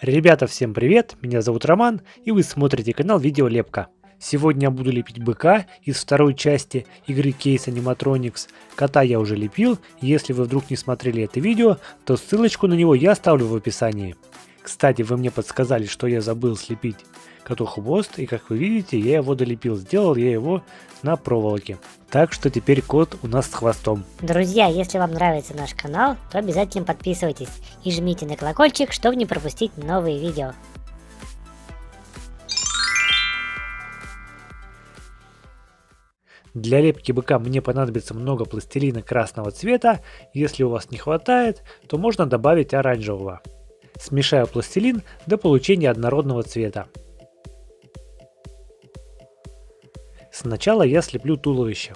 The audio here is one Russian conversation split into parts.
Ребята, всем привет! Меня зовут Роман, и вы смотрите канал Видеолепка. Сегодня я буду лепить быка из второй части игры Case Animatronics. Кота я уже лепил, и если вы вдруг не смотрели это видео, то ссылочку на него я оставлю в описании. Кстати, вы мне подсказали, что я забыл слепить коту хвост, и как вы видите, я его долепил. Сделал я его на проволоке. Так что теперь кот у нас с хвостом. Друзья, если вам нравится наш канал, то обязательно подписывайтесь и жмите на колокольчик, чтобы не пропустить новые видео. Для лепки быка мне понадобится много пластилина красного цвета. Если у вас не хватает, то можно добавить оранжевого. Смешаю пластилин до получения однородного цвета. Сначала я слеплю туловище.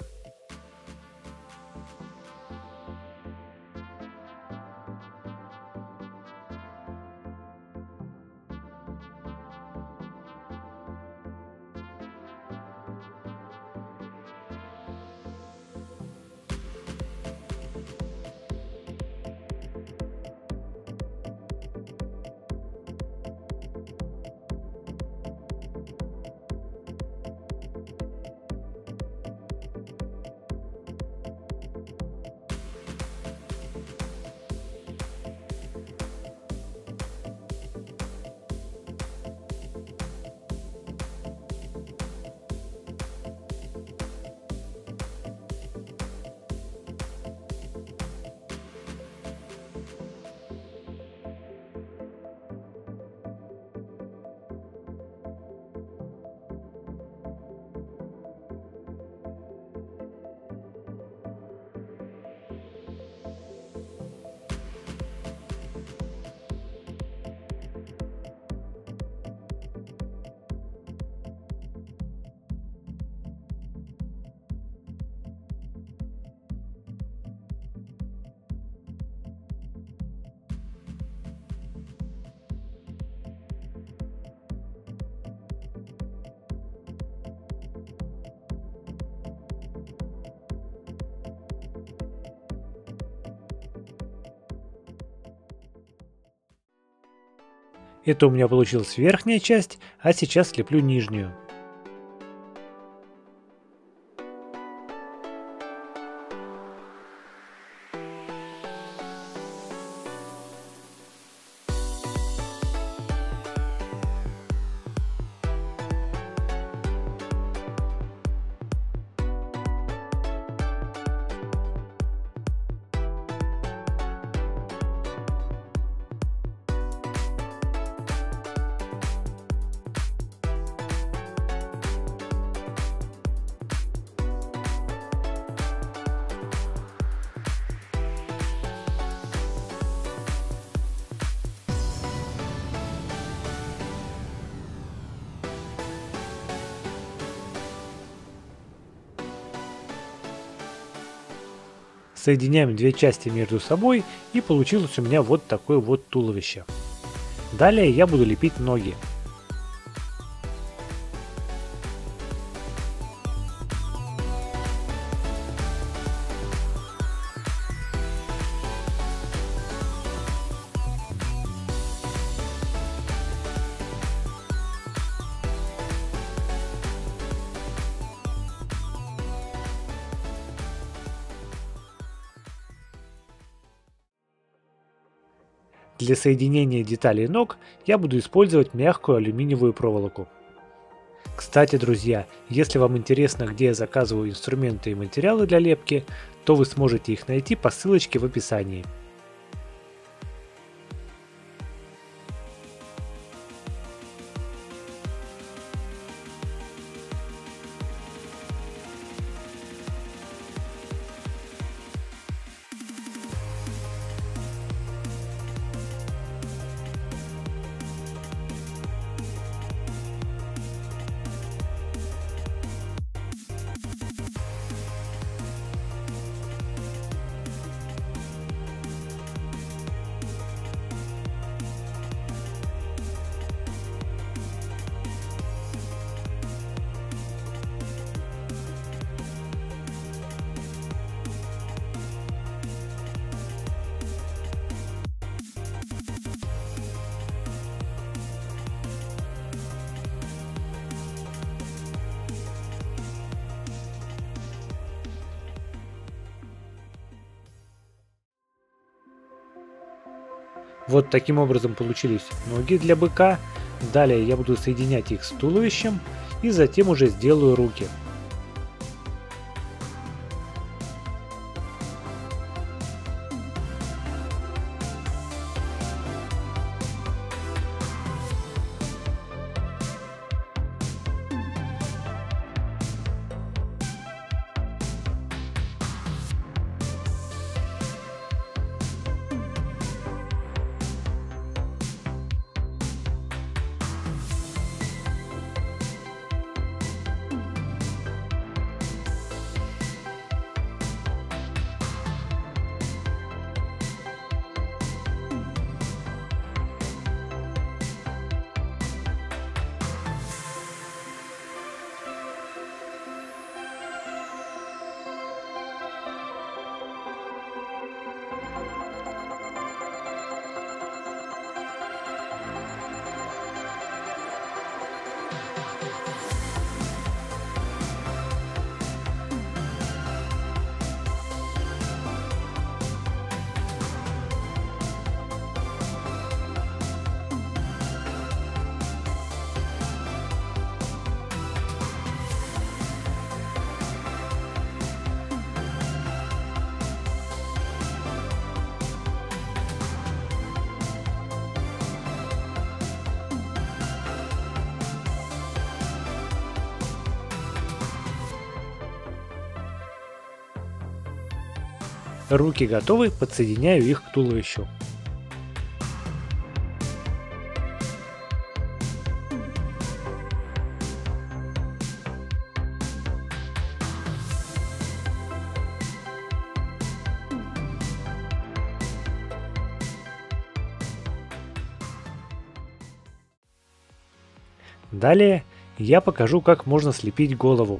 Это у меня получилась верхняя часть, а сейчас слеплю нижнюю. Соединяем две части между собой, и получилось у меня вот такое вот туловище. Далее я буду лепить ноги. Для соединения деталей ног я буду использовать мягкую алюминиевую проволоку. Кстати, друзья, если вам интересно, где я заказываю инструменты и материалы для лепки, то вы сможете их найти по ссылочке в описании. Вот таким образом получились ноги для быка. Далее я буду соединять их с туловищем и затем уже сделаю руки. Руки готовы, подсоединяю их к туловищу. Далее я покажу, как можно слепить голову.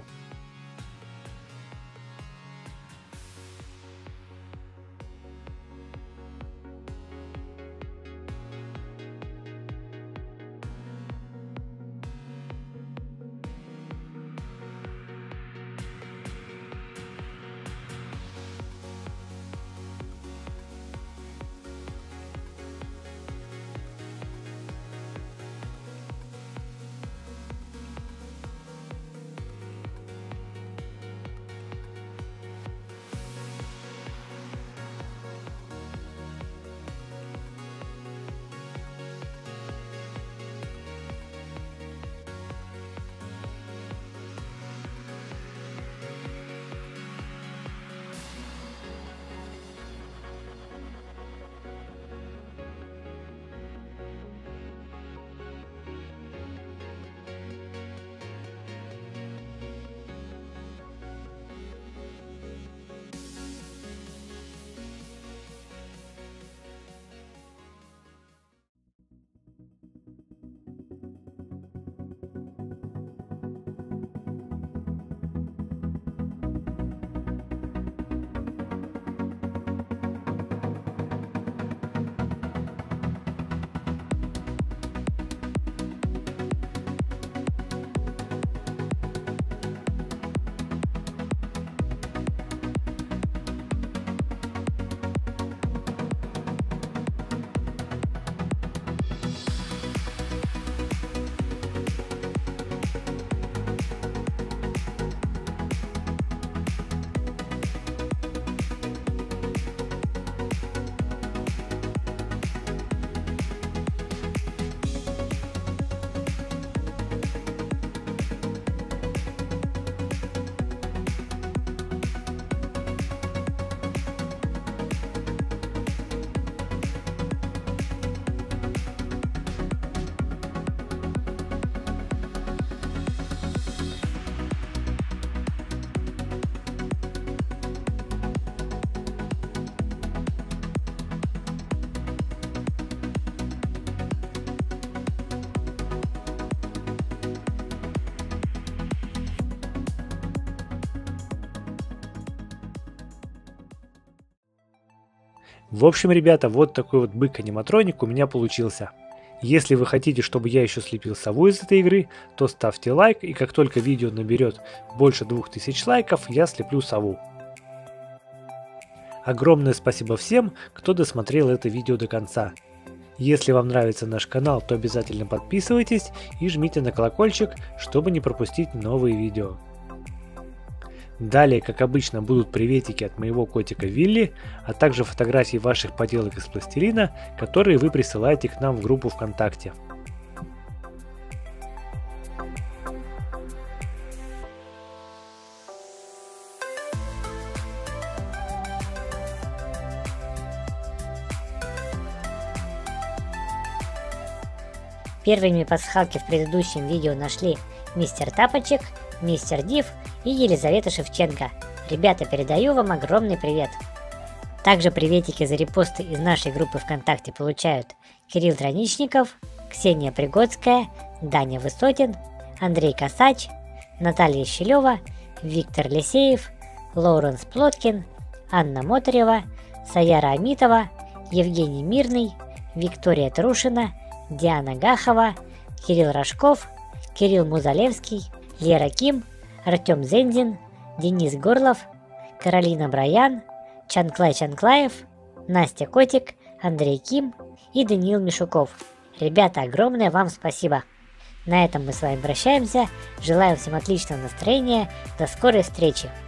В общем, ребята, вот такой вот бык-аниматроник у меня получился. Если вы хотите, чтобы я еще слепил сову из этой игры, то ставьте лайк, и как только видео наберет больше 2000 лайков, я слеплю сову. Огромное спасибо всем, кто досмотрел это видео до конца. Если вам нравится наш канал, то обязательно подписывайтесь и жмите на колокольчик, чтобы не пропустить новые видео. Далее, как обычно, будут приветики от моего котика Вилли, а также фотографии ваших поделок из пластилина, которые вы присылаете к нам в группу ВКонтакте. Первыми пасхалки в предыдущем видео нашли Мистер Тапочек, Мистер Див и Елизавета Шевченко. Ребята, передаю вам огромный привет. Также приветики за репосты из нашей группы ВКонтакте получают Кирилл Траничников, Ксения Пригодская, Даня Высотин, Андрей Косач, Наталья Щелева, Виктор Лисеев, Лоуренс Плоткин, Анна Моторева, Саяра Амитова, Евгений Мирный, Виктория Трушина, Диана Гахова, Кирилл Рожков, Кирилл Музалевский, Лера Ким, Артем Зензин, Денис Горлов, Каролина Броян, Чанклай Чанклаев, Настя Котик, Андрей Ким и Даниил Мишуков. Ребята, огромное вам спасибо! На этом мы с вами прощаемся. Желаю всем отличного настроения. До скорой встречи!